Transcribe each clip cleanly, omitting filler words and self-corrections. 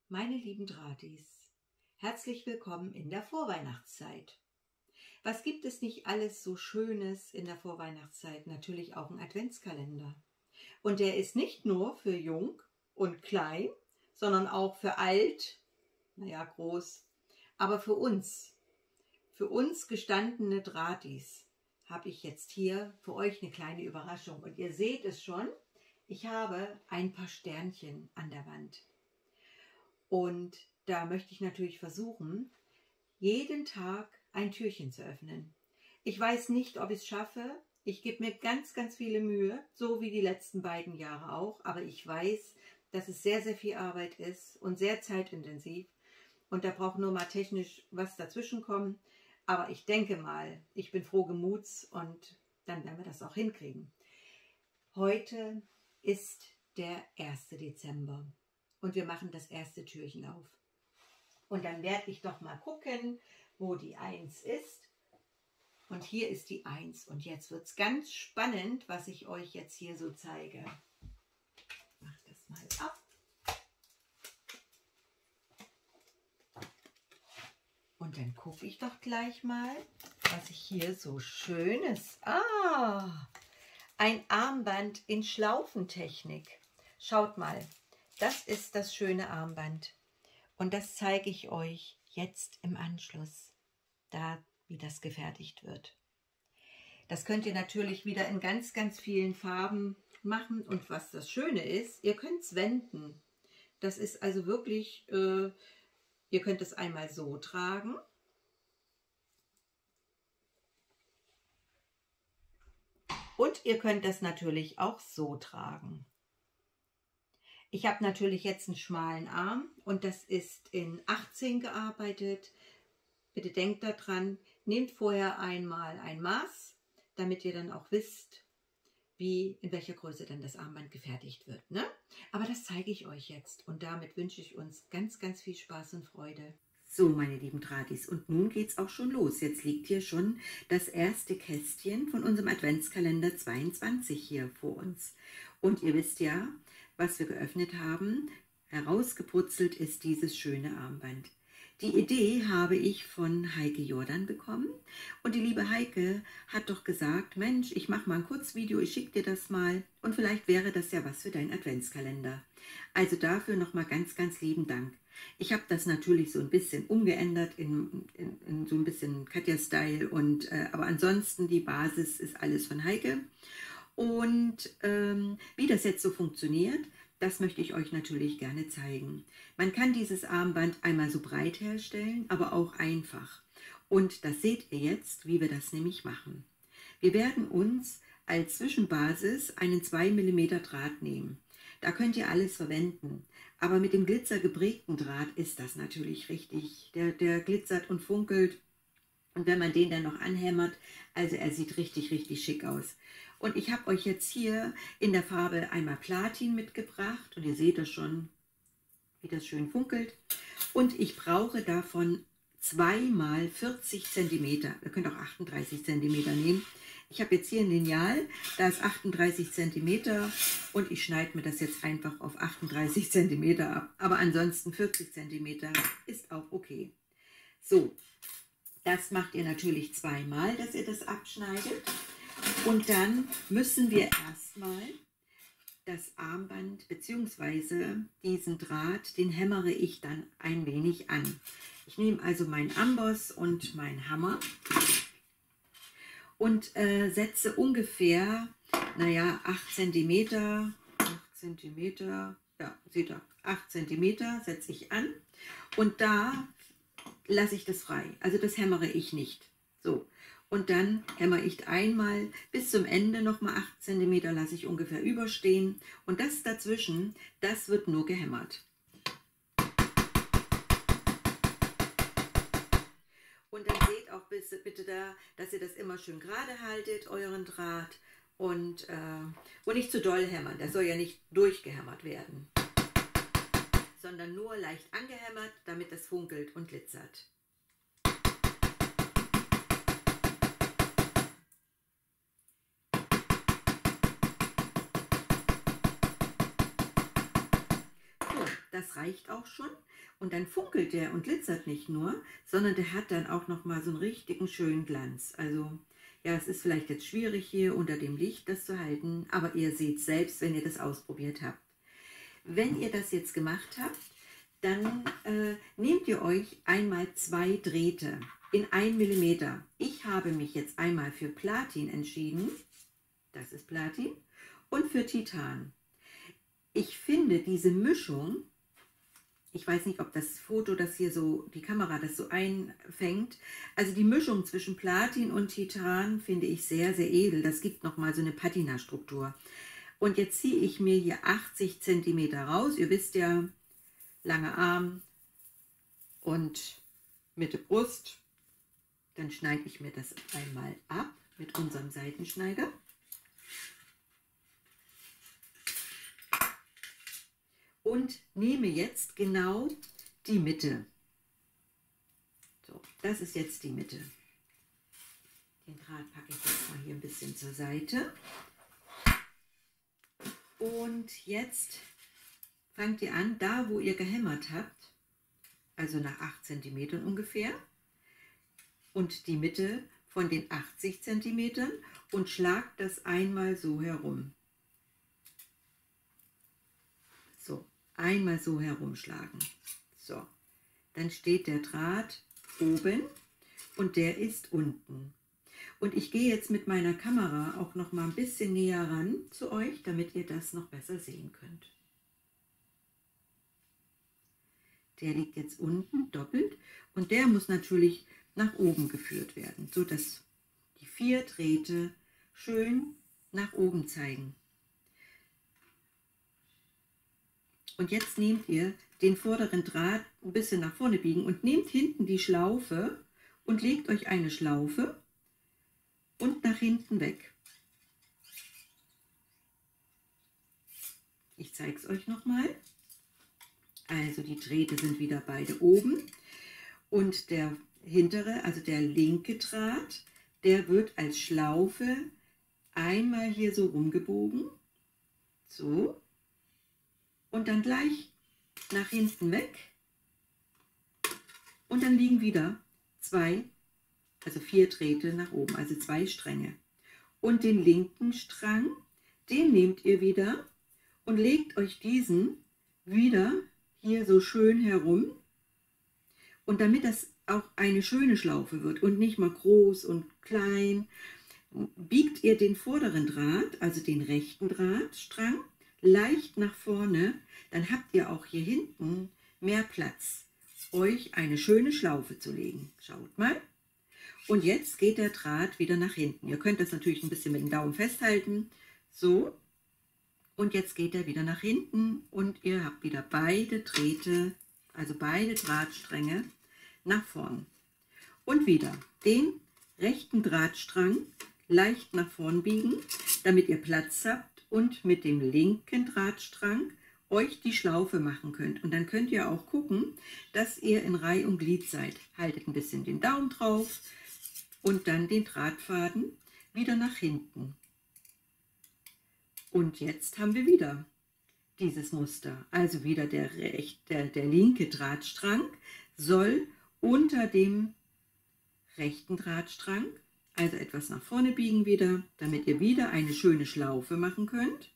Meine lieben Drahtis, herzlich willkommen in der Vorweihnachtszeit. Was gibt es nicht alles so Schönes in der Vorweihnachtszeit? Natürlich auch ein Adventskalender. Und der ist nicht nur für jung und klein, sondern auch für alt, naja, groß, aber für uns gestandene Drahtis, habe ich jetzt hier für euch eine kleine Überraschung. Und ihr seht es schon, ich habe ein paar Sternchen an der Wand. Und da möchte ich natürlich versuchen, jeden Tag ein Türchen zu öffnen. Ich weiß nicht, ob ich es schaffe. Ich gebe mir ganz, ganz viele Mühe, so wie die letzten beiden Jahre auch. Aber ich weiß, dass es sehr, sehr viel Arbeit ist und sehr zeitintensiv. Und da braucht nur mal technisch was dazwischen kommen. Aber ich denke mal, ich bin frohen Muts und dann werden wir das auch hinkriegen. Heute ist der 1. Dezember. Und wir machen das erste Türchen auf. Und dann werde ich doch mal gucken, wo die 1 ist. Und hier ist die 1. Und jetzt wird es ganz spannend, was ich euch jetzt hier so zeige. Ich mache das mal ab. Und dann gucke ich doch gleich mal, was ich hier so Schönes... ein Armband in Schlaufentechnik. Schaut mal. Das ist das schöne Armband und das zeige ich euch jetzt im Anschluss, wie das gefertigt wird. Das könnt ihr natürlich wieder in ganz, ganz vielen Farben machen und was das Schöne ist, ihr könnt es wenden. Das ist also wirklich, ihr könnt es einmal so tragen. Und ihr könnt das natürlich auch so tragen. Ich habe natürlich jetzt einen schmalen Arm und das ist in 18 gearbeitet. Bitte denkt daran, nehmt vorher einmal ein Maß, damit ihr dann auch wisst, in welcher Größe dann das Armband gefertigt wird. Ne? Aber das zeige ich euch jetzt und damit wünsche ich uns ganz, ganz viel Spaß und Freude. So, meine lieben Drahtis, und nun geht es auch schon los. Jetzt liegt hier schon das erste Kästchen von unserem Adventskalender 22 hier vor uns. Und ihr wisst ja, was wir geöffnet haben, herausgeputzelt ist dieses schöne Armband. Die Idee habe ich von Heike Jordan bekommen und die liebe Heike hat doch gesagt, Mensch, ich mache mal ein Kurzvideo, ich schicke dir das mal und vielleicht wäre das ja was für deinen Adventskalender. Also dafür nochmal ganz, ganz lieben Dank. Ich habe das natürlich so ein bisschen umgeändert in so ein bisschen Katja-Style aber ansonsten die Basis ist alles von Heike. Und wie das jetzt so funktioniert, das möchte ich euch natürlich gerne zeigen. Man kann dieses Armband einmal so breit herstellen, aber auch einfach. Und das seht ihr jetzt, wie wir das nämlich machen. Wir werden uns als Zwischenbasis einen 2 mm Draht nehmen. Da könnt ihr alles verwenden. Aber mit dem glitzergeprägten Draht ist das natürlich richtig. Der glitzert und funkelt. Und wenn man den dann noch anhämmert, also er sieht richtig, richtig schick aus. Und ich habe euch jetzt hier in der Farbe einmal Platin mitgebracht. Und ihr seht das schon, wie das schön funkelt. Und ich brauche davon 2 mal 40 cm. Ihr könnt auch 38 cm nehmen. Ich habe jetzt hier ein Lineal, da ist 38 cm. Und ich schneide mir das jetzt einfach auf 38 cm ab. Aber ansonsten 40 cm ist auch okay. So. Das macht ihr natürlich zweimal, dass ihr das abschneidet. Und dann müssen wir erstmal das Armband bzw. diesen Draht, den hämmere ich dann ein wenig an. Ich nehme also meinen Amboss und meinen Hammer und setze ungefähr, naja, 8 cm, ja, seht ihr, 8 cm setze ich an und da lasse ich das frei. Also das hämmere ich nicht. So. Und dann hämmere ich einmal bis zum Ende nochmal 8 cm, lasse ich ungefähr überstehen. Und das dazwischen, das wird nur gehämmert. Und dann seht auch bitte da, dass ihr das immer schön gerade haltet, euren Draht. Und nicht zu doll hämmern. Das soll ja nicht durchgehämmert werden, sondern nur leicht angehämmert, damit das funkelt und glitzert. So, Das reicht auch schon. Und dann funkelt der und glitzert nicht nur, sondern der hat dann auch noch mal so einen richtigen schönen Glanz. Also ja, es ist vielleicht jetzt schwierig hier unter dem Licht das zu halten, aber ihr seht selbst, wenn ihr das ausprobiert habt. Wenn ihr das jetzt gemacht habt, dann nehmt ihr euch einmal 2 Drähte in 1 mm. Ich habe mich jetzt einmal für Platin entschieden, das ist Platin, und für Titan. Ich finde diese Mischung, ich weiß nicht, ob das Foto das hier so, die Kamera das so einfängt, also die Mischung zwischen Platin und Titan finde ich sehr, sehr edel. Das gibt nochmal so eine Patina-Struktur. Und jetzt ziehe ich mir hier 80 cm raus. Ihr wisst ja, langer Arm und Mitte Brust. Dann schneide ich mir das einmal ab mit unserem Seitenschneider. Und nehme jetzt genau die Mitte. So, das ist jetzt die Mitte. Den Draht packe ich jetzt mal hier ein bisschen zur Seite. Und jetzt fangt ihr an, da wo ihr gehämmert habt, also nach 8 cm ungefähr, und die Mitte von den 80 cm und schlagt das einmal so herum. So, einmal so herumschlagen. So, dann steht der Draht oben und der ist unten. Und ich gehe jetzt mit meiner Kamera auch noch mal ein bisschen näher ran zu euch, damit ihr das noch besser sehen könnt. Der liegt jetzt unten doppelt und der muss natürlich nach oben geführt werden, so dass die 4 Drähte schön nach oben zeigen. Und jetzt nehmt ihr den vorderen Draht ein bisschen nach vorne biegen und nehmt hinten die Schlaufe und legt euch eine Schlaufe und nach hinten weg. Ich zeige es euch nochmal. Also die Drähte sind wieder beide oben und der hintere, also der linke Draht, der wird als Schlaufe einmal hier so rumgebogen, so, und dann gleich nach hinten weg und dann liegen wieder 2, also 4 Drähte nach oben, also 2 Stränge. Und den linken Strang, den nehmt ihr wieder und legt euch diesen wieder hier so schön herum. Und damit das auch eine schöne Schlaufe wird und nicht mal groß und klein, biegt ihr den vorderen Draht, also den rechten Drahtstrang, leicht nach vorne. Dann habt ihr auch hier hinten mehr Platz, euch eine schöne Schlaufe zu legen. Schaut mal. Und jetzt geht der Draht wieder nach hinten. Ihr könnt das natürlich ein bisschen mit dem Daumen festhalten. So. Und jetzt geht er wieder nach hinten und ihr habt wieder beide Drähte, also beide Drahtstränge nach vorn. Und wieder den rechten Drahtstrang leicht nach vorn biegen, damit ihr Platz habt und mit dem linken Drahtstrang euch die Schlaufe machen könnt. Und dann könnt ihr auch gucken, dass ihr in Reih und Glied seid. Haltet ein bisschen den Daumen drauf und dann den Drahtfaden wieder nach hinten. Und jetzt haben wir wieder dieses Muster. Also wieder der linke Drahtstrang soll unter dem rechten Drahtstrang, also etwas nach vorne biegen wieder, damit ihr wieder eine schöne Schlaufe machen könnt.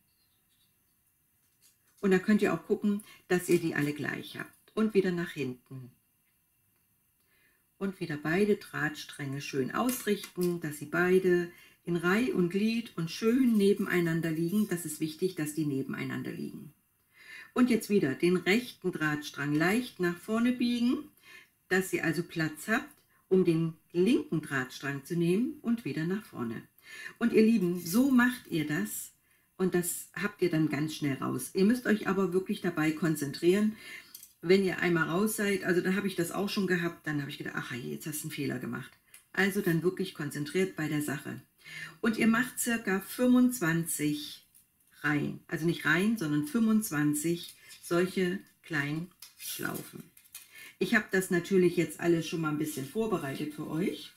Und dann könnt ihr auch gucken, dass ihr die alle gleich habt. Und wieder nach hinten. Und wieder beide Drahtstränge schön ausrichten, dass sie beide in Reih und Glied und schön nebeneinander liegen. Das ist wichtig, dass die nebeneinander liegen. Und jetzt wieder den rechten Drahtstrang leicht nach vorne biegen, dass ihr also Platz habt, um den linken Drahtstrang zu nehmen und wieder nach vorne. Und ihr Lieben, so macht ihr das und das habt ihr dann ganz schnell raus. Ihr müsst euch aber wirklich dabei konzentrieren. Wenn ihr einmal raus seid, also da habe ich das auch schon gehabt, dann habe ich gedacht, ach je, jetzt hast du einen Fehler gemacht. Also dann wirklich konzentriert bei der Sache. Und ihr macht circa 25 Reihen, also nicht Reihen, sondern 25 solche kleinen Schlaufen. Ich habe das natürlich jetzt alles schon mal ein bisschen vorbereitet für euch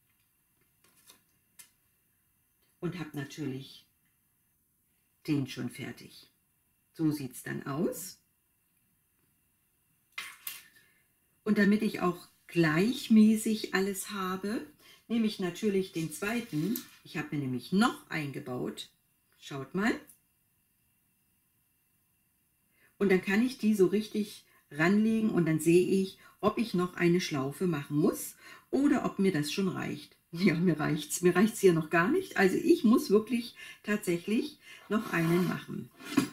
und habe natürlich den schon fertig. So sieht es dann aus. Und damit ich auch gleichmäßig alles habe, nehme ich natürlich den zweiten. Ich habe mir nämlich noch eingebaut. Schaut mal. Und dann kann ich die so richtig ranlegen und dann sehe ich, ob ich noch eine Schlaufe machen muss oder ob mir das schon reicht. Ja, mir reicht's. Mir reicht's hier noch gar nicht. Also ich muss wirklich tatsächlich noch einen machen.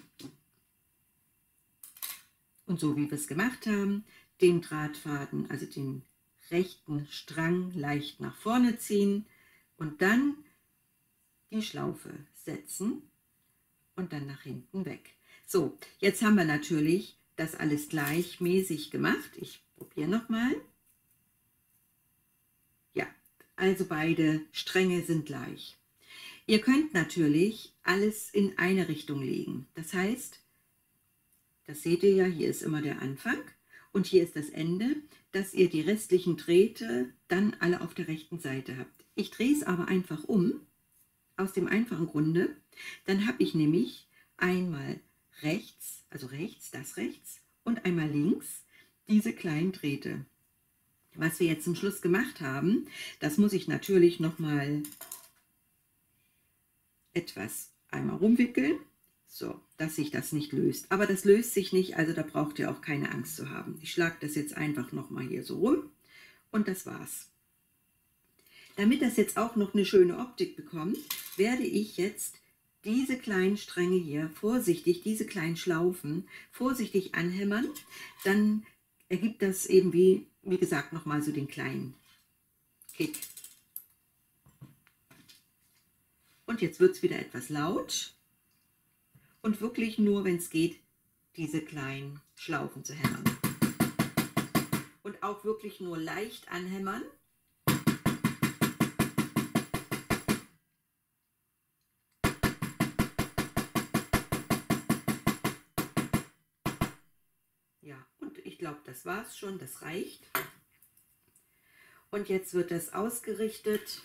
Und so wie wir es gemacht haben, den Drahtfaden, also den rechten Strang leicht nach vorne ziehen und dann die Schlaufe setzen und dann nach hinten weg. So, jetzt haben wir natürlich das alles gleichmäßig gemacht. Ich probiere nochmal. Ja, also beide Stränge sind gleich. Ihr könnt natürlich alles in eine Richtung legen. Das heißt, das seht ihr ja, hier ist immer der Anfang und hier ist das Ende, dass ihr die restlichen Drähte dann alle auf der rechten Seite habt. Ich drehe es aber einfach um, aus dem einfachen Grunde, dann habe ich nämlich einmal rechts, also rechts, das rechts und einmal links diese kleinen Drähte. Was wir jetzt zum Schluss gemacht haben, das muss ich natürlich nochmal etwas einmal rumwickeln, so, dass sich das nicht löst. Aber das löst sich nicht, also da braucht ihr auch keine Angst zu haben. Ich schlage das jetzt einfach nochmal hier so rum und das war's. Damit das jetzt auch noch eine schöne Optik bekommt, werde ich jetzt diese kleinen Stränge hier vorsichtig, diese kleinen Schlaufen vorsichtig anhämmern. Dann ergibt das eben wie gesagt nochmal so den kleinen Kick. Und jetzt wird es wieder etwas laut und wirklich nur, wenn es geht, diese kleinen Schlaufen zu hämmern. Und auch wirklich nur leicht anhämmern. Ja, und ich glaube, das war's schon, das reicht. Und jetzt wird das ausgerichtet.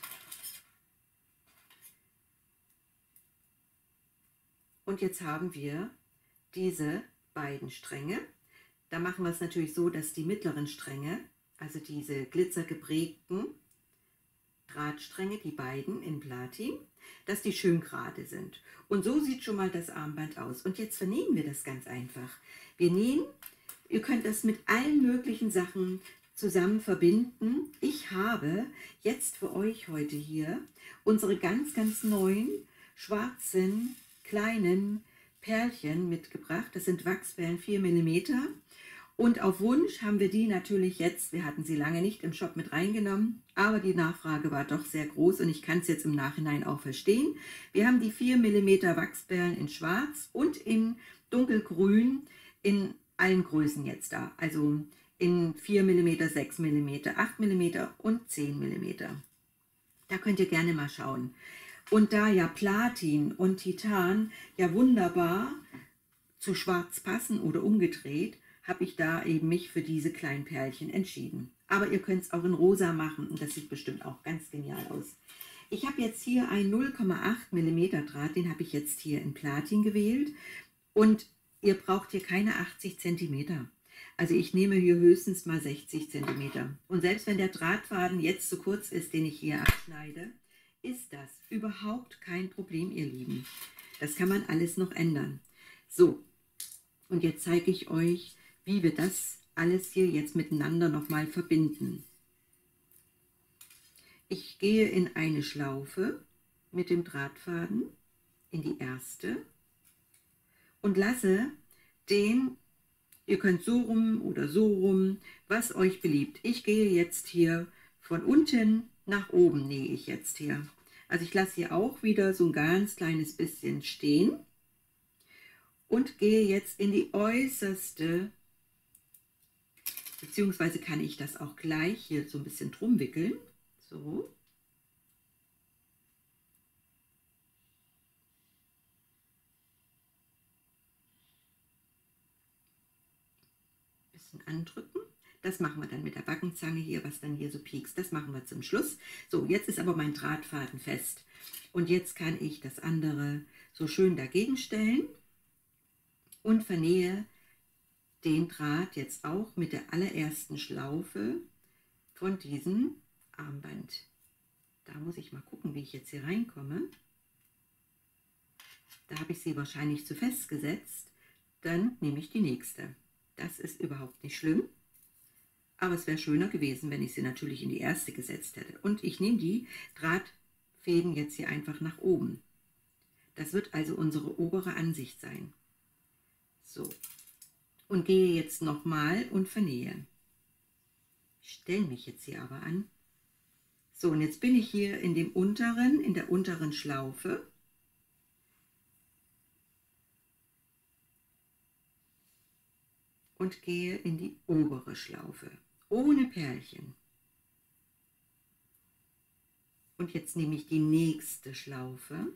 Und jetzt haben wir diese beiden Stränge. Da machen wir es natürlich so, dass die mittleren Stränge, also diese glitzergeprägten Drahtstränge, die beiden in Platin, dass die schön gerade sind. Und so sieht schon mal das Armband aus. Und jetzt vernähen wir das ganz einfach. Wir nähen, ihr könnt das mit allen möglichen Sachen zusammen verbinden. Ich habe jetzt für euch heute hier unsere ganz, ganz neuen schwarzen kleinen Perlchen mitgebracht. Das sind Wachsperlen 4 mm. Und auf Wunsch haben wir die natürlich jetzt, wir hatten sie lange nicht im Shop mit reingenommen, aber die Nachfrage war doch sehr groß und ich kann es jetzt im Nachhinein auch verstehen. Wir haben die 4 mm Wachsperlen in schwarz und in dunkelgrün in allen Größen jetzt da. Also in 4 mm, 6 mm, 8 mm und 10 mm. Da könnt ihr gerne mal schauen. Und da ja Platin und Titan ja wunderbar zu schwarz passen oder umgedreht, habe ich da eben mich für diese kleinen Perlchen entschieden. Aber ihr könnt es auch in rosa machen und das sieht bestimmt auch ganz genial aus. Ich habe jetzt hier einen 0,8 mm Draht, den habe ich jetzt hier in Platin gewählt und ihr braucht hier keine 80 cm. Also ich nehme hier höchstens mal 60 cm. Und selbst wenn der Drahtfaden jetzt zu kurz ist, den ich hier abschneide, ist das überhaupt kein Problem, ihr Lieben. Das kann man alles noch ändern. So, und jetzt zeige ich euch, wie wir das alles hier jetzt miteinander nochmal verbinden. Ich gehe in eine Schlaufe mit dem Drahtfaden, in die erste und lasse den, ihr könnt so rum oder so rum, was euch beliebt. Ich gehe jetzt hier von unten nach oben, nähe ich jetzt hier. Also ich lasse hier auch wieder so ein ganz kleines bisschen stehen und gehe jetzt in die äußerste, beziehungsweise kann ich das auch gleich hier so ein bisschen drum wickeln. So. Bisschen andrücken. Das machen wir dann mit der Backenzange hier, was dann hier so piekst. Das machen wir zum Schluss. So, jetzt ist aber mein Drahtfaden fest. Und jetzt kann ich das andere so schön dagegen stellen und vernähe den Draht jetzt auch mit der allerersten Schlaufe von diesem Armband. Da muss ich mal gucken, wie ich jetzt hier reinkomme. Da habe ich sie wahrscheinlich zu fest gesetzt. Dann nehme ich die nächste. Das ist überhaupt nicht schlimm. Aber es wäre schöner gewesen, wenn ich sie natürlich in die erste gesetzt hätte. Und ich nehme die Drahtfäden jetzt hier einfach nach oben. Das wird also unsere obere Ansicht sein. So. Und gehe jetzt nochmal und vernähe. Ich stelle mich jetzt hier aber an. So, und jetzt bin ich hier in der unteren Schlaufe. Und gehe in die obere Schlaufe, ohne Pärchen. Und jetzt nehme ich die nächste Schlaufe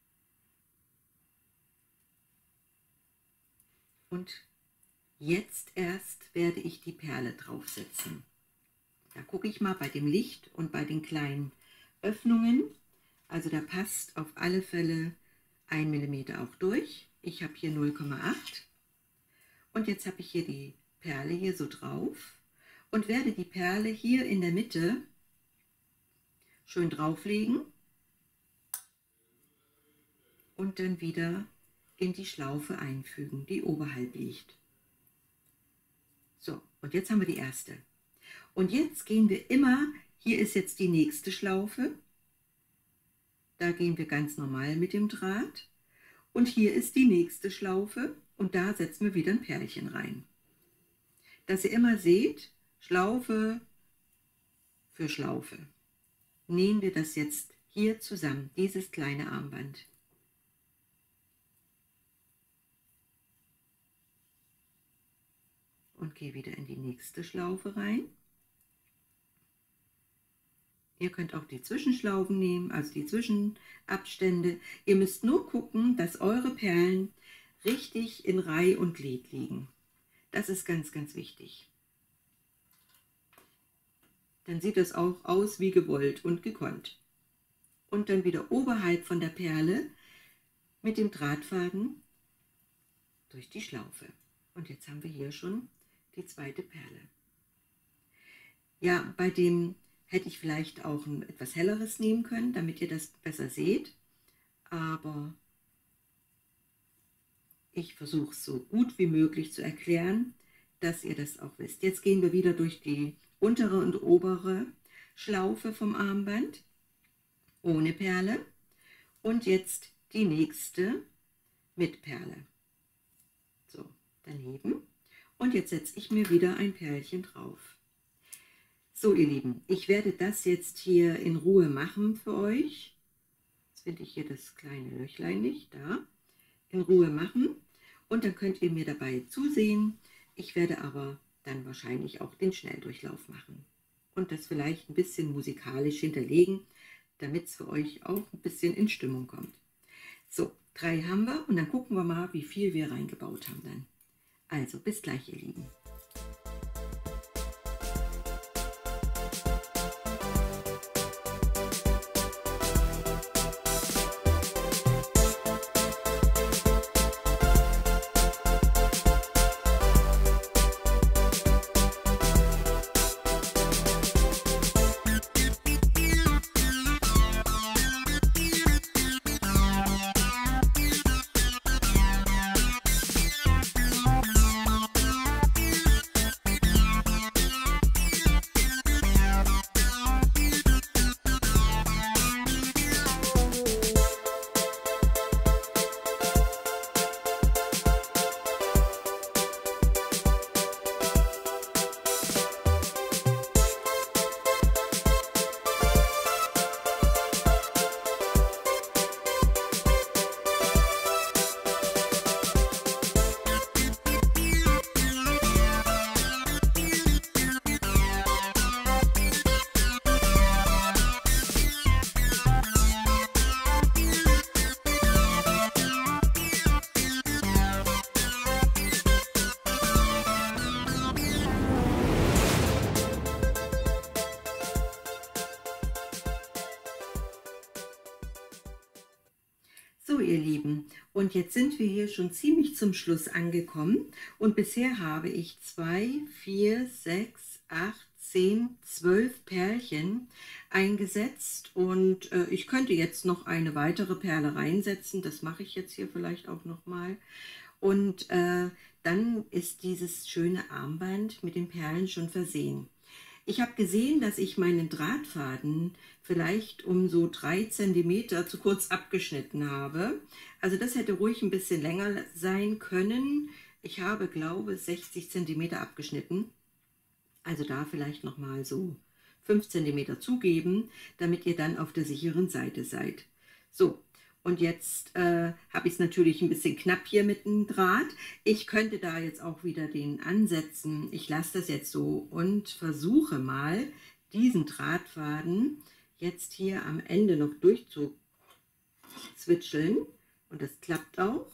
und jetzt erst werde ich die Perle draufsetzen. Da gucke ich mal bei dem Licht und bei den kleinen Öffnungen. Also da passt auf alle Fälle 1 mm auch durch. Ich habe hier 0,8. Und jetzt habe ich hier die Perle hier so drauf und werde die Perle hier in der Mitte schön drauflegen und dann wieder in die Schlaufe einfügen, die oberhalb liegt. So, und jetzt haben wir die erste. Und jetzt gehen wir immer, hier ist jetzt die nächste Schlaufe, da gehen wir ganz normal mit dem Draht und hier ist die nächste Schlaufe und da setzen wir wieder ein Pärchen rein. Dass ihr immer seht, Schlaufe für Schlaufe. Nähen wir das jetzt hier zusammen, dieses kleine Armband. Und gehe wieder in die nächste Schlaufe rein. Ihr könnt auch die Zwischenschlaufen nehmen, also die Zwischenabstände. Ihr müsst nur gucken, dass eure Perlen richtig in Reih und Glied liegen. Das ist ganz, ganz wichtig. Dann sieht es auch aus wie gewollt und gekonnt. Und dann wieder oberhalb von der Perle mit dem Drahtfaden durch die Schlaufe. Und jetzt haben wir hier schon die zweite Perle. Ja, bei dem hätte ich vielleicht auch ein etwas helleres nehmen können, damit ihr das besser seht. Aber ich versuche es so gut wie möglich zu erklären, dass ihr das auch wisst. Jetzt gehen wir wieder durch die untere und obere Schlaufe vom Armband ohne Perle und jetzt die nächste mit Perle. So, daneben. Und jetzt setze ich mir wieder ein Pärchen drauf. So, ihr Lieben, ich werde das jetzt hier in Ruhe machen für euch. Jetzt finde ich hier das kleine Löchlein nicht, da. In Ruhe machen und dann könnt ihr mir dabei zusehen. Ich werde aber dann wahrscheinlich auch den Schnelldurchlauf machen und das vielleicht ein bisschen musikalisch hinterlegen, damit es für euch auch ein bisschen in Stimmung kommt. So, 3 haben wir und dann gucken wir mal, wie viel wir reingebaut haben dann. Also, bis gleich, ihr Lieben. So, ihr Lieben, und jetzt sind wir hier schon ziemlich zum Schluss angekommen und bisher habe ich 2, 4, 6, 8, 10, 12 Perlchen eingesetzt und ich könnte jetzt noch eine weitere Perle reinsetzen, das mache ich jetzt hier vielleicht auch noch mal und dann ist dieses schöne Armband mit den Perlen schon versehen. Ich habe gesehen, dass ich meinen Drahtfaden vielleicht um so 3 cm zu kurz abgeschnitten habe. Also das hätte ruhig ein bisschen länger sein können. Ich habe, glaube ich, 60 cm abgeschnitten. Also da vielleicht noch mal so 5 cm zugeben, damit ihr dann auf der sicheren Seite seid. So. Und jetzt habe ich es natürlich ein bisschen knapp hier mit dem Draht. Ich könnte da jetzt auch wieder den ansetzen. Ich lasse das jetzt so und versuche mal, diesen Drahtfaden jetzt hier am Ende noch durchzuzwitscheln. Und das klappt auch.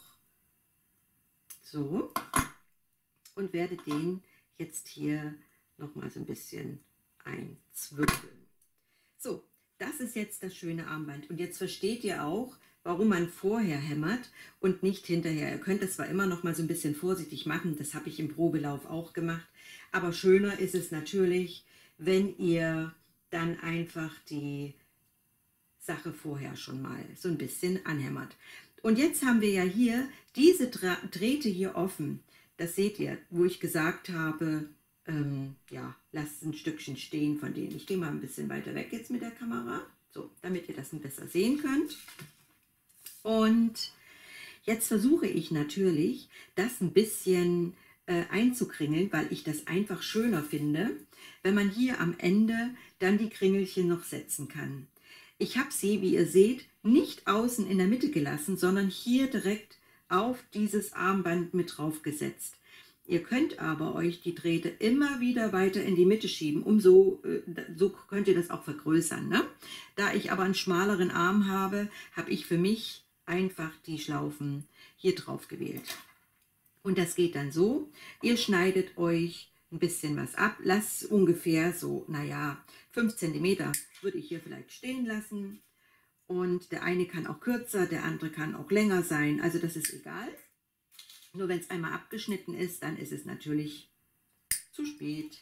So. Und werde den jetzt hier noch mal so ein bisschen einzwirbeln. So, das ist jetzt das schöne Armband. Und jetzt versteht ihr auch, warum man vorher hämmert und nicht hinterher. Ihr könnt das zwar immer noch mal so ein bisschen vorsichtig machen, das habe ich im Probelauf auch gemacht, aber schöner ist es natürlich, wenn ihr dann einfach die Sache vorher schon mal so ein bisschen anhämmert. Und jetzt haben wir ja hier diese Drähte hier offen. Das seht ihr, wo ich gesagt habe, ja, lasst ein Stückchen stehen von denen. Ich gehe mal ein bisschen weiter weg jetzt mit der Kamera, so, damit ihr das besser sehen könnt. Und jetzt versuche ich natürlich, das ein bisschen einzukringeln, weil ich das einfach schöner finde, wenn man hier am Ende dann die Kringelchen noch setzen kann. Ich habe sie, wie ihr seht, nicht außen in der Mitte gelassen, sondern hier direkt auf dieses Armband mit drauf gesetzt. Ihr könnt aber euch die Drähte immer wieder weiter in die Mitte schieben, so könnt ihr das auch vergrößern. Ne? Da ich aber einen schmaleren Arm habe, habe ich für mich einfach die Schlaufen hier drauf gewählt. Und das geht dann so, ihr schneidet euch ein bisschen was ab, lasst ungefähr so, naja, 5 cm würde ich hier vielleicht stehen lassen. Und der eine kann auch kürzer, der andere kann auch länger sein, also das ist egal. Nur wenn es einmal abgeschnitten ist, dann ist es natürlich zu spät.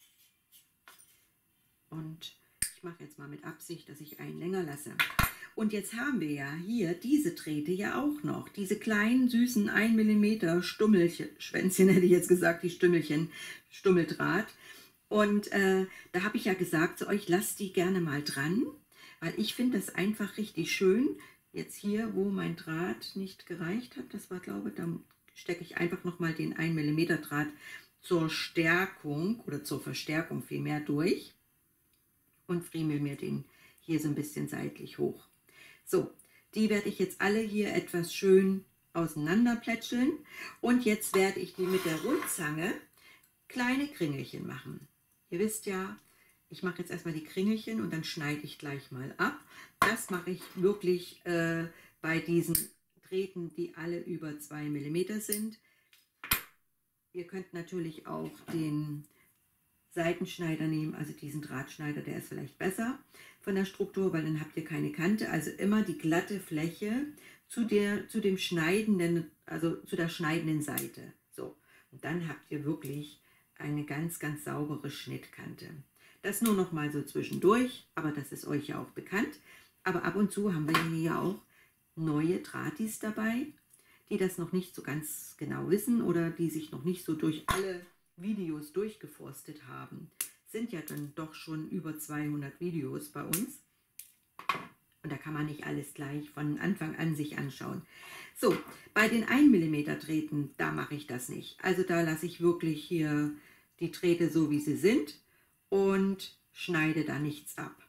Und ich mache jetzt mal mit Absicht, dass ich einen länger lasse. Und jetzt haben wir ja hier diese Drähte ja auch noch, diese kleinen süßen 1 mm Stummelschwänzchen, hätte ich jetzt gesagt, die Stümmelchen, Stummeldraht. Und da habe ich ja gesagt zu euch, lasst die gerne mal dran, weil ich finde das einfach richtig schön. Jetzt hier, wo mein Draht nicht gereicht hat, das war, glaube ich, da stecke ich einfach nochmal den 1 mm Draht zur Stärkung oder zur Verstärkung vielmehr durch und friemel mir den hier so ein bisschen seitlich hoch. So, die werde ich jetzt alle hier etwas schön auseinander plätscheln und jetzt werde ich die mit der Rundzange kleine Kringelchen machen. Ihr wisst ja, ich mache jetzt erstmal die Kringelchen und dann schneide ich gleich mal ab. Das mache ich wirklich bei diesen Drähten, die alle über 2 mm sind. Ihr könnt natürlich auch den Seitenschneider nehmen, also diesen Drahtschneider, der ist vielleicht besser von der Struktur, weil dann habt ihr keine Kante. Also immer die glatte Fläche zu dem schneidenden, also zu der schneidenden Seite. So, und dann habt ihr wirklich eine ganz, ganz saubere Schnittkante. Das nur noch mal so zwischendurch, aber das ist euch ja auch bekannt. Aber ab und zu haben wir hier auch neue Drahtis dabei, die das noch nicht so ganz genau wissen oder die sich noch nicht so durch alle Videos durchgeforstet haben. Sind ja dann doch schon über 200 Videos bei uns. Und da kann man nicht alles gleich von Anfang an sich anschauen. So, bei den 1 mm Drähten, da mache ich das nicht. Also da lasse ich wirklich hier die Drähte so, wie sie sind und schneide da nichts ab.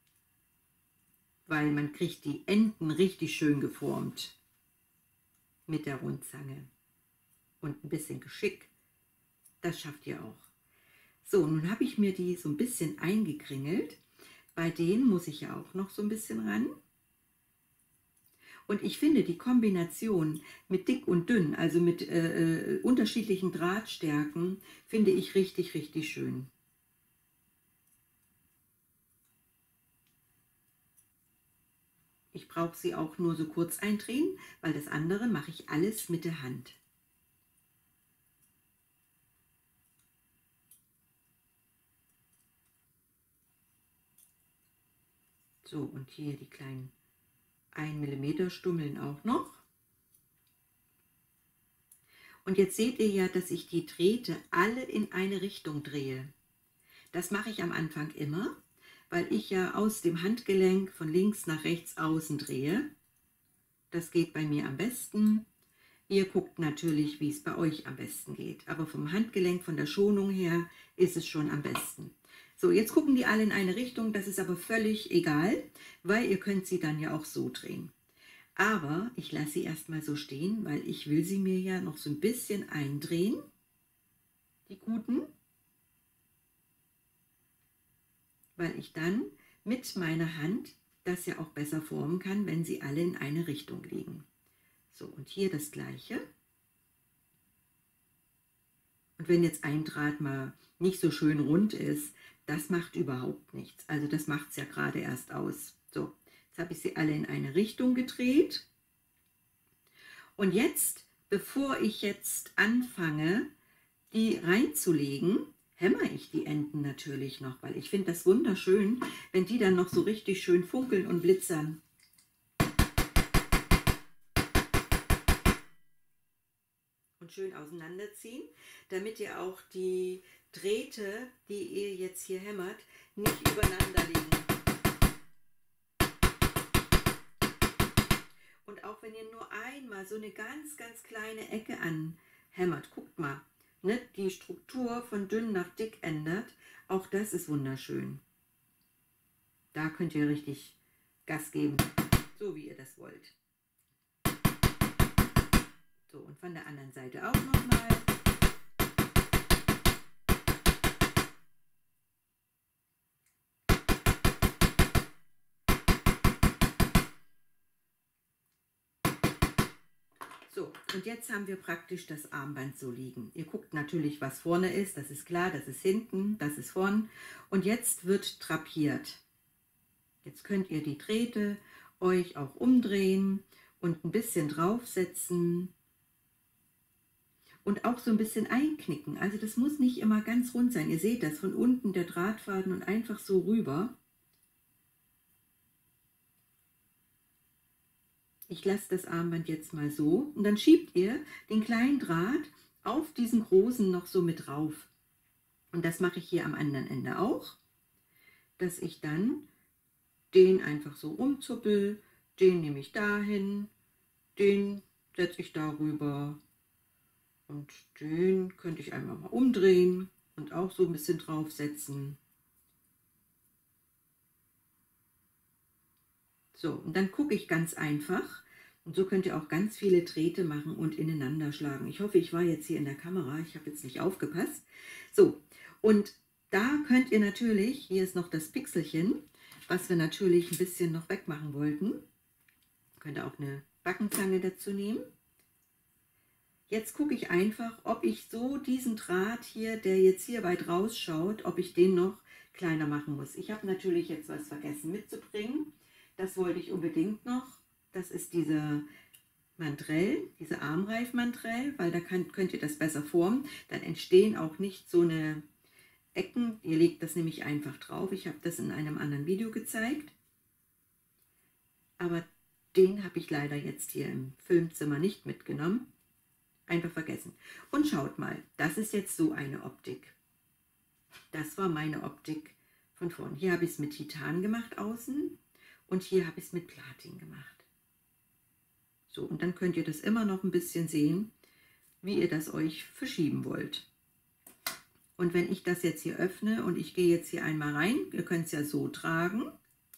Weil man kriegt die Enden richtig schön geformt mit der Rundzange. Und ein bisschen Geschick, das schafft ihr auch. So, nun habe ich mir die so ein bisschen eingekringelt. Bei denen muss ich ja auch noch so ein bisschen ran. Und ich finde die Kombination mit dick und dünn, also mit unterschiedlichen Drahtstärken, finde ich richtig, richtig schön. Ich brauche sie auch nur so kurz eindrehen, weil das andere mache ich alles mit der Hand. So, und hier die kleinen 1 mm Stummeln auch noch. Und jetzt seht ihr ja, dass ich die Drähte alle in eine Richtung drehe. Das mache ich am Anfang immer, weil ich ja aus dem Handgelenk von links nach rechts außen drehe. Das geht bei mir am besten. Ihr guckt natürlich, wie es bei euch am besten geht. Aber vom Handgelenk, von der Schonung her, ist es schon am besten. So, jetzt gucken die alle in eine Richtung. Das ist aber völlig egal, weil ihr könnt sie dann ja auch so drehen. Aber ich lasse sie erstmal so stehen, weil ich will sie mir ja noch so ein bisschen eindrehen, die guten, weil ich dann mit meiner Hand das ja auch besser formen kann, wenn sie alle in eine Richtung liegen. So, und hier das Gleiche. Und wenn jetzt ein Draht mal nicht so schön rund ist, das macht überhaupt nichts. Also das macht es ja gerade erst aus. So, jetzt habe ich sie alle in eine Richtung gedreht. Und jetzt, bevor ich jetzt anfange, die reinzulegen, hämmer ich die Enden natürlich noch, weil ich finde das wunderschön, wenn die dann noch so richtig schön funkeln und blitzern. Und schön auseinanderziehen, damit ihr auch die Drähte, die ihr jetzt hier hämmert, nicht übereinander liegen. Und auch wenn ihr nur einmal so eine ganz, ganz kleine Ecke anhämmert, guckt mal, ne, die Struktur von dünn nach dick ändert, auch das ist wunderschön. Da könnt ihr richtig Gas geben, so wie ihr das wollt. So, und von der anderen Seite auch nochmal. So, und jetzt haben wir praktisch das Armband so liegen. Ihr guckt natürlich, was vorne ist, das ist klar, das ist hinten, das ist vorn. Und jetzt wird drapiert. Jetzt könnt ihr die Drähte euch auch umdrehen und ein bisschen draufsetzen. Und auch so ein bisschen einknicken. Also das muss nicht immer ganz rund sein. Ihr seht das, von unten der Drahtfaden und einfach so rüber. Ich lasse das Armband jetzt mal so und dann schiebt ihr den kleinen Draht auf diesen großen noch so mit drauf. Und das mache ich hier am anderen Ende auch, dass ich dann den einfach so umzuppel, den nehme ich dahin, den setze ich darüber. Und den könnte ich einmal mal umdrehen und auch so ein bisschen draufsetzen. So, und dann gucke ich ganz einfach. Und so könnt ihr auch ganz viele Drähte machen und ineinander schlagen. Ich hoffe, ich war jetzt hier in der Kamera. Ich habe jetzt nicht aufgepasst. So, und da könnt ihr natürlich, hier ist noch das Pixelchen, was wir natürlich ein bisschen noch wegmachen wollten. Könnt ihr auch eine Backenzange dazu nehmen. Jetzt gucke ich einfach, ob ich so diesen Draht hier, der jetzt hier weit rausschaut, ob ich den noch kleiner machen muss. Ich habe natürlich jetzt was vergessen mitzubringen. Das wollte ich unbedingt noch. Das ist diese Mandrell, diese Armreif-Mandrell, weil da könnt ihr das besser formen. Dann entstehen auch nicht so eine Ecken. Ihr legt das nämlich einfach drauf. Ich habe das in einem anderen Video gezeigt. Aber den habe ich leider jetzt hier im Filmzimmer nicht mitgenommen. Einfach vergessen. Und schaut mal, das ist jetzt so eine Optik. Das war meine Optik von vorn. Hier habe ich es mit Titan gemacht außen und hier habe ich es mit Platin gemacht. So, und dann könnt ihr das immer noch ein bisschen sehen, wie ihr das euch verschieben wollt. Und wenn ich das jetzt hier öffne und ich gehe jetzt hier einmal rein, ihr könnt es ja so tragen,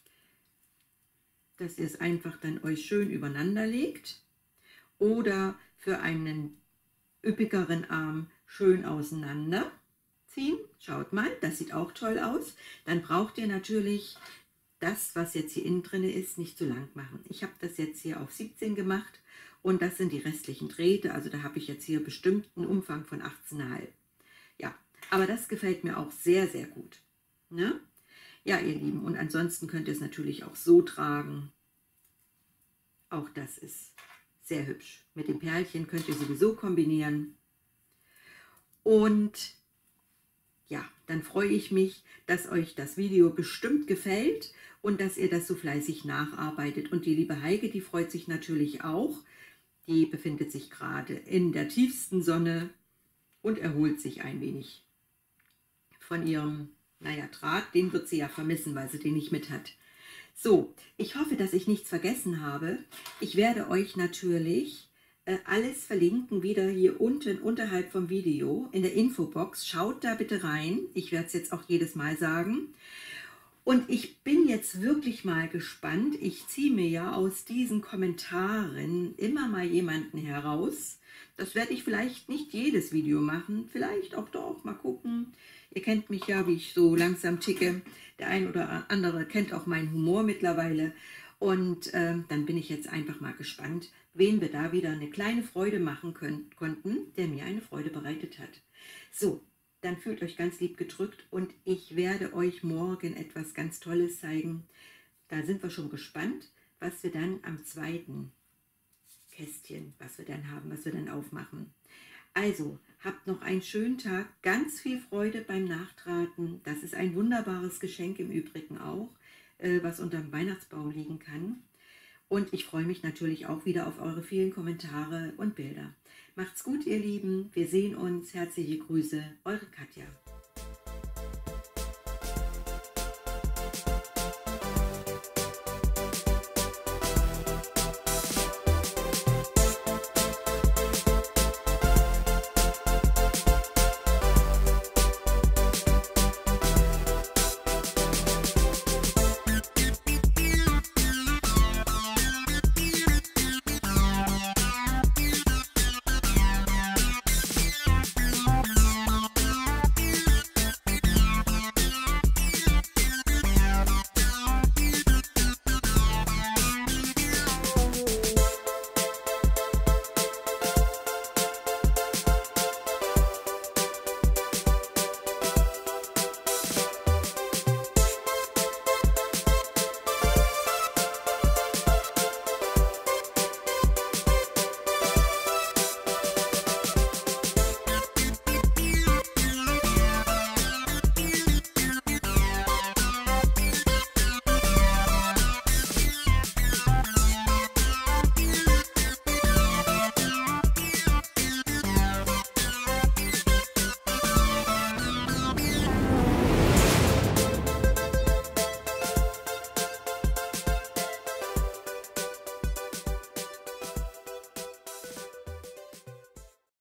dass ihr es einfach dann euch schön übereinander legt oder für einen üppigeren Arm schön auseinander ziehen. Schaut mal, das sieht auch toll aus. Dann braucht ihr natürlich das, was jetzt hier innen drin ist, nicht zu lang machen. Ich habe das jetzt hier auf 17 gemacht und das sind die restlichen Drähte. Also da habe ich jetzt hier bestimmt einen Umfang von 18,5. Ja, aber das gefällt mir auch sehr, sehr gut. Ne? Ja, ihr Lieben, und ansonsten könnt ihr es natürlich auch so tragen. Auch das ist sehr hübsch. Mit dem Perlchen könnt ihr sowieso kombinieren. Und ja, dann freue ich mich, dass euch das Video bestimmt gefällt und dass ihr das so fleißig nacharbeitet. Und die liebe Heike, die freut sich natürlich auch. Die befindet sich gerade in der tiefsten Sonne und erholt sich ein wenig von ihrem, naja, Draht. Den wird sie ja vermissen, weil sie den nicht mit hat. So, ich hoffe, dass ich nichts vergessen habe. Ich werde euch natürlich alles verlinken, wieder hier unten unterhalb vom Video in der Infobox. Schaut da bitte rein. Ich werde es jetzt auch jedes Mal sagen. Und ich bin jetzt wirklich mal gespannt. Ich ziehe mir ja aus diesen Kommentaren immer mal jemanden heraus. Das werde ich vielleicht nicht jedes Video machen. Vielleicht auch doch. Mal gucken. Ihr kennt mich ja, wie ich so langsam ticke. Der ein oder andere kennt auch meinen Humor mittlerweile. Und dann bin ich jetzt einfach mal gespannt, wen wir da wieder eine kleine Freude machen konnten, der mir eine Freude bereitet hat. So, dann fühlt euch ganz lieb gedrückt und ich werde euch morgen etwas ganz Tolles zeigen. Da sind wir schon gespannt, was wir dann am zweiten Kästchen, was wir dann haben, was wir dann aufmachen. Also, habt noch einen schönen Tag, ganz viel Freude beim Nachtraten. Das ist ein wunderbares Geschenk im Übrigen auch, was unter dem Weihnachtsbaum liegen kann. Und ich freue mich natürlich auch wieder auf eure vielen Kommentare und Bilder. Macht's gut, ihr Lieben. Wir sehen uns. Herzliche Grüße, eure Katja.